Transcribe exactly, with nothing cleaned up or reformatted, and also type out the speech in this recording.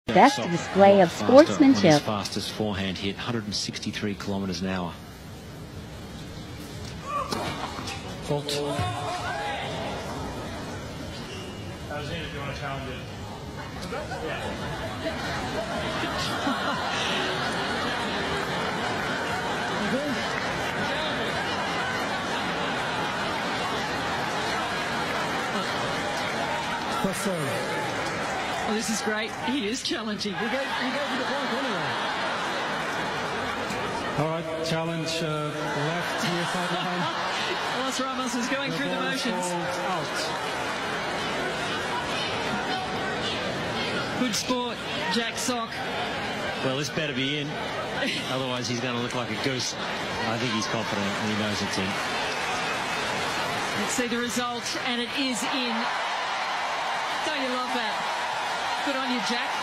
Best display of sportsmanship. His fastest forehand hit, one hundred sixty-three kilometres an hour. Fault. If you want to challenge it. Well, this is great. He is challenging. You gave, you gave me the point anyway. All right, challenge uh, left here sideline. Los Ramos is going the through the motions. Out. Good sport, Jack Sock. Well, this better be in. Otherwise, he's going to look like a goose. I think he's confident and he knows it's in. Let's see the result, and it is in. Don't you love that? Good on you, Jack.